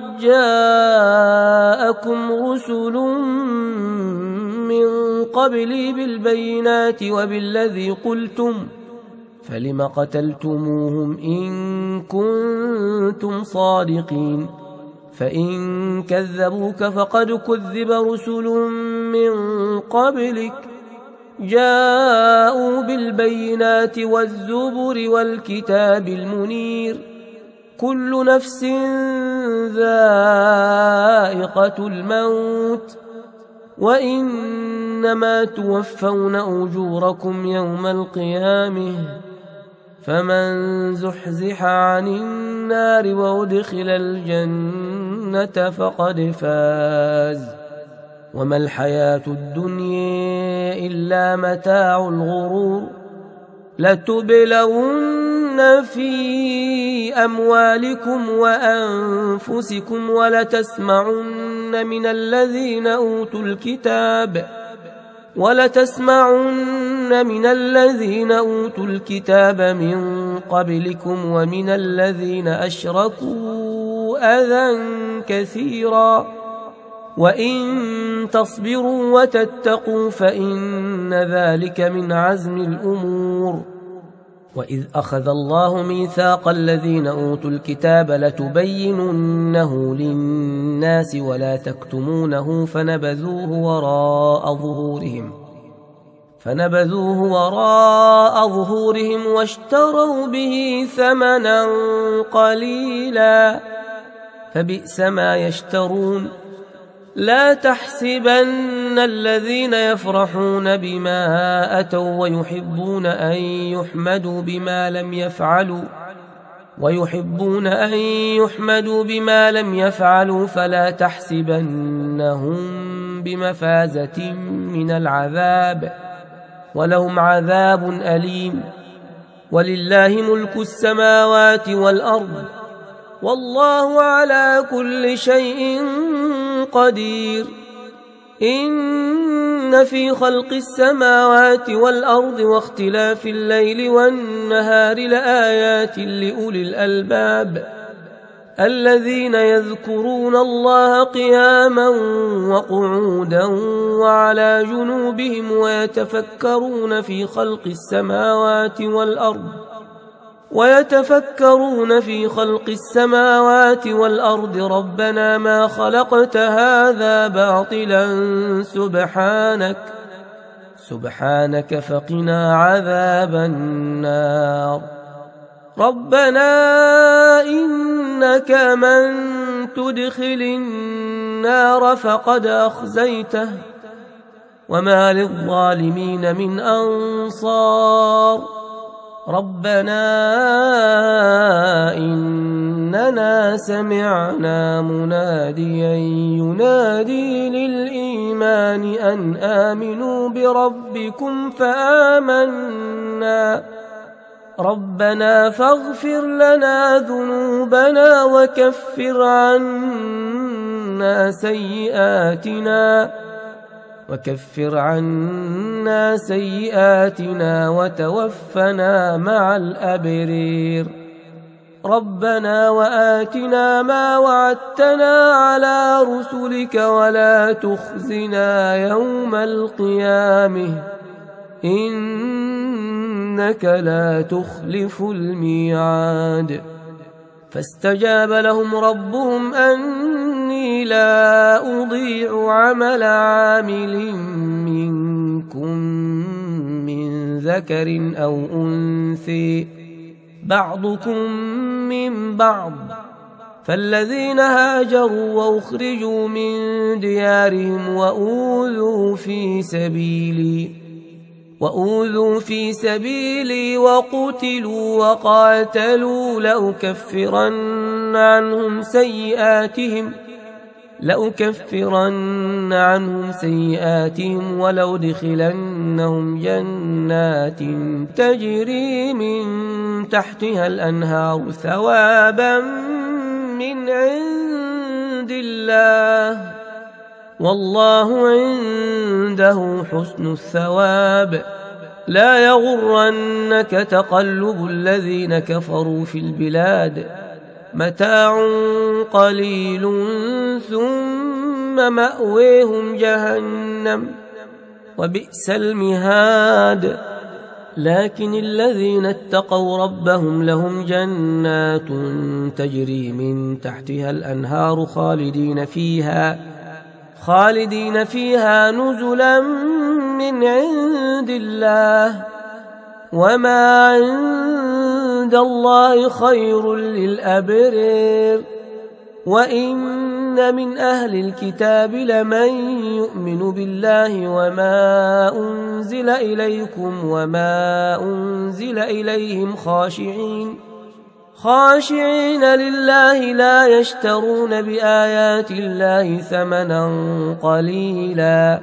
جاءكم رسل من قبلي بالبينات وبالذي قلتم فلم قتلتموهم إن كنتم صادقين. فإن كذبوك فقد كذب رسل من قبلك جاءوا بالبينات والزبر والكتاب المنير كل نفس ذائقة الموت وإنما توفون أجوركم يوم القيامة فمن زحزح عن النار وأدخل الجنة فقد فاز وما الحياة الدنيا إلا متاع الغرور. لتبلون في أموالكم وأنفسكم ولتسمعن من الذين أوتوا الكتاب ولتسمعن من الذين أوتوا الكتاب من قبلكم ومن الذين أشركوا أذى كثيرا وإن تصبروا وتتقوا فإن ذلك من عزم الأمور. وإذ أخذ الله ميثاق الذين أوتوا الكتاب لتبيننه للناس ولا تكتمونه فنبذوه وراء ظهورهم فنبذوه وراء ظهورهم واشتروا به ثمنا قليلا فبئس ما يشترون. لا تحسبن الذين يفرحون بما أتوا ويحبون أن يحمدوا بما لم يفعلوا ويحبون أن يحمدوا بما لم يفعلوا فلا تحسبنهم بمفازة من العذاب ولهم عذاب أليم. ولله ملك السماوات والأرض والله على كل شيء قدير. إن في خلق السماوات والأرض واختلاف الليل والنهار لآيات لأولي الألباب الذين يذكرون الله قياما وقعودا وعلى جنوبهم ويتفكرون في خلق السماوات والأرض ويتفكرون في خلق السماوات والأرض ربنا ما خلقت هذا باطلا سبحانك سبحانك فقنا عذاب النار. ربنا إنك من تدخل النار فقد أخزيته وما للظالمين من أنصار. ربنا إننا سمعنا مناديا ينادي للإيمان أن آمنوا بربكم فآمنا ربنا فاغفر لنا ذنوبنا وكفر عنا سيئاتنا وكفر عنا سيئاتنا وتوفنا مع الأبرير. ربنا وآتنا ما وعدتنا على رسلك ولا تخزنا يوم القيامة إنك لا تخلف الميعاد. فاستجاب لهم ربهم أني لا أضيع عمل عامل منكم من ذكر أو أنثى بعضكم من بعض فالذين هاجروا وأخرجوا من ديارهم وأوذوا في سبيلي وأوذوا في سبيلي وقتلوا وقاتلوا لأكفرن عنهم سيئاتهم لأكفرن عنهم سيئاتهم ولأدخلنهم جنات تجري من تحتها الأنهار ثوابا من عند الله والله عنده حسن الثواب. لا يغرنك تقلب الذين كفروا في البلاد متاع قليل ثم مأويهم جهنم وبئس المهاد. لكن الذين اتقوا ربهم لهم جنات تجري من تحتها الأنهار خالدين فيها خالدين فيها نزلا من عند الله وما عند الله خير للأبرار. وإن من أهل الكتاب لمن يؤمن بالله وما أنزل إليكم وما أنزل إليهم خاشعين خاشعين لله لا يشترون بآيات الله ثمنا قليلا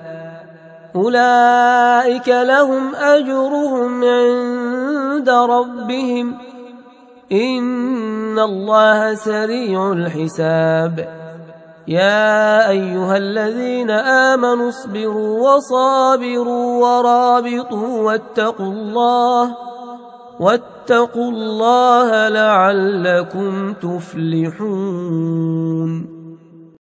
أولئك لهم أجرهم عند ربهم إن الله سريع الحساب. يا أيها الذين آمنوا اصبروا وصابروا ورابطوا واتقوا الله واتقوا الله لعلكم تفلحون.